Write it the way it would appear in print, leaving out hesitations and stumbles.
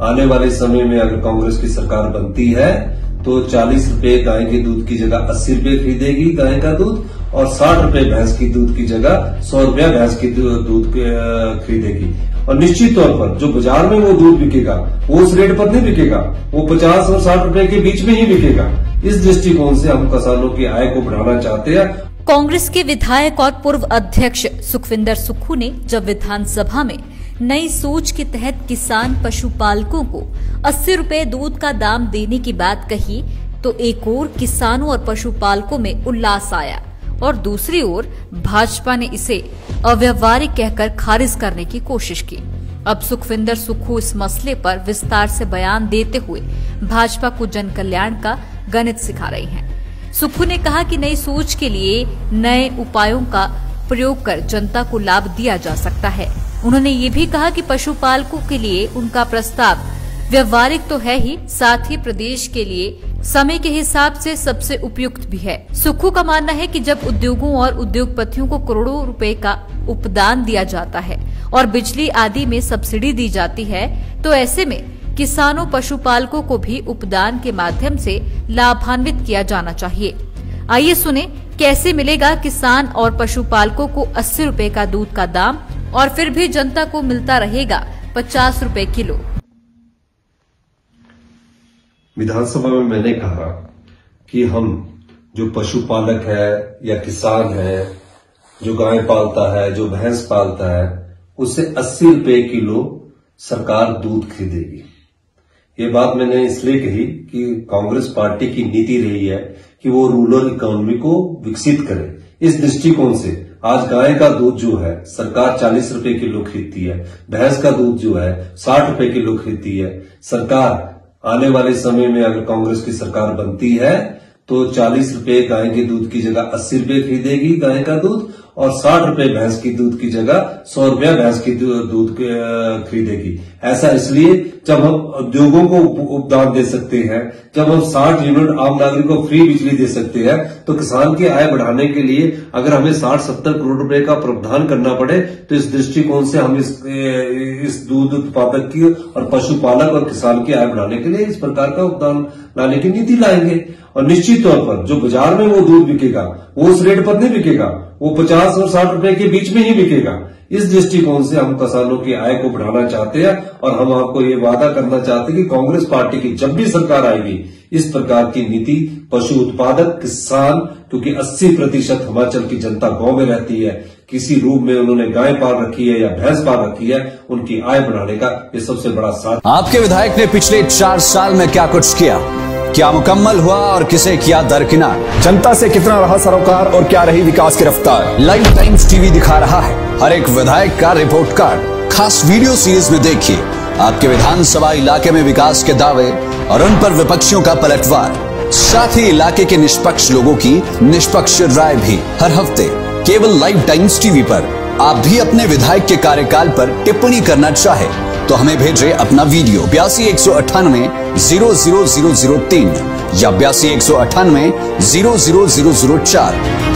आने वाले समय में अगर कांग्रेस की सरकार बनती है तो 40 रुपए गाय के दूध की जगह 80 रुपए खरीदेगी गाय का दूध, और 60 रुपए भैंस की दूध की जगह 100 रुपया भैंस की दूध खरीदेगी। और निश्चित तौर पर जो बाजार में वो दूध बिकेगा वो उस रेट पर नहीं बिकेगा, वो 50 और 60 रुपए के बीच में ही बिकेगा। इस दृष्टिकोण से हम किसानों की आय को बढ़ाना चाहते हैं। कांग्रेस के विधायक और पूर्व अध्यक्ष सुखविंदर सुक्खू ने जब विधानसभा में नई सोच के तहत किसान पशुपालकों को 80 रुपए दूध का दाम देने की बात कही तो एक ओर किसानों और पशुपालकों में उल्लास आया और दूसरी ओर भाजपा ने इसे अव्यावहारिक कहकर खारिज करने की कोशिश की। अब सुखविंदर सुक्खू इस मसले पर विस्तार से बयान देते हुए भाजपा को जन कल्याण का गणित सिखा रहे हैं। सुक्खू ने कहा कि नई सोच के लिए नए उपायों का प्रयोग कर जनता को लाभ दिया जा सकता है। उन्होंने ये भी कहा कि पशुपालकों के लिए उनका प्रस्ताव व्यवहारिक तो है ही, साथ ही प्रदेश के लिए समय के हिसाब से सबसे उपयुक्त भी है। सुक्खू का मानना है कि जब उद्योगों और उद्योगपतियों को करोड़ों रुपए का उपदान दिया जाता है और बिजली आदि में सब्सिडी दी जाती है तो ऐसे में किसानों पशुपालकों को भी उपदान के माध्यम से लाभान्वित किया जाना चाहिए। आइए सुने कैसे मिलेगा किसान और पशुपालकों को 80 रुपए का दूध का दाम और फिर भी जनता को मिलता रहेगा 50 रुपए किलो। विधानसभा में मैंने कहा कि हम जो पशुपालक है या किसान है, जो गाय पालता है, जो भैंस पालता है, उससे 80 रुपए किलो सरकार दूध खरीदेगी। ये बात मैंने इसलिए कही कि कांग्रेस पार्टी की नीति रही है कि वो रूरल इकोनॉमी को विकसित करे। इस दृष्टिकोण से आज गाय का दूध जो है सरकार 40 रुपए किलो खरीदती है, भैंस का दूध जो है 60 रुपए किलो खरीदती है। सरकार आने वाले समय में अगर कांग्रेस की सरकार बनती है तो 40 रुपए गाय के दूध की जगह 80 रुपए खरीदेगी गाय का दूध, और 60 रुपए भैंस की दूध की जगह 100 रुपया भैंस की दूध खरीदेगी। ऐसा इसलिए जब हम उद्योगों को उपदान दे सकते हैं, जब हम 60 यूनिट आम नागरिक को फ्री बिजली दे सकते हैं, तो किसान की आय बढ़ाने के लिए अगर हमें 60-70 करोड़ रुपए का प्रावधान करना पड़े तो इस दृष्टिकोण से हम इस दूध उत्पादक की और पशुपालक और किसान की आय बढ़ाने के लिए इस प्रकार का उपदान लाने की नीति लाएंगे। और निश्चित तौर पर जो बाजार में वो दूध बिकेगा वो उस रेट पर नहीं बिकेगा, वो 50 और 60 रुपए के बीच में ही बिकेगा। इस दृष्टिकोण से हम किसानों की आय को बढ़ाना चाहते हैं और हम आपको ये वादा करना चाहते हैं कि कांग्रेस पार्टी की जब भी सरकार आएगी इस प्रकार की नीति पशु उत्पादक किसान, क्योंकि 80% हिमाचल की जनता गांव में रहती है, किसी रूप में उन्होंने गाय पाल रखी है या भैंस पाल रखी है, उनकी आय बढ़ाने का ये सबसे बड़ा साथ। आपके विधायक ने पिछले 4 साल में क्या कुछ किया, क्या मुकम्मल हुआ और किसे किया दरकिनार, जनता से कितना रहा सरोकार और क्या रही विकास की रफ्तार। लाइव टाइम्स टीवी दिखा रहा है हर एक विधायक का रिपोर्ट कार्ड। खास वीडियो सीरीज में देखिए आपके विधानसभा इलाके में विकास के दावे और उन पर विपक्षियों का पलटवार, साथ ही इलाके के निष्पक्ष लोगों की निष्पक्ष राय भी हर हफ्ते केवल लाइव टाइम्स टीवी पर। आप भी अपने विधायक के कार्यकाल पर टिप्पणी करना चाहे तो हमें भेजे अपना वीडियो 82 198 00003 या 82 198 00004।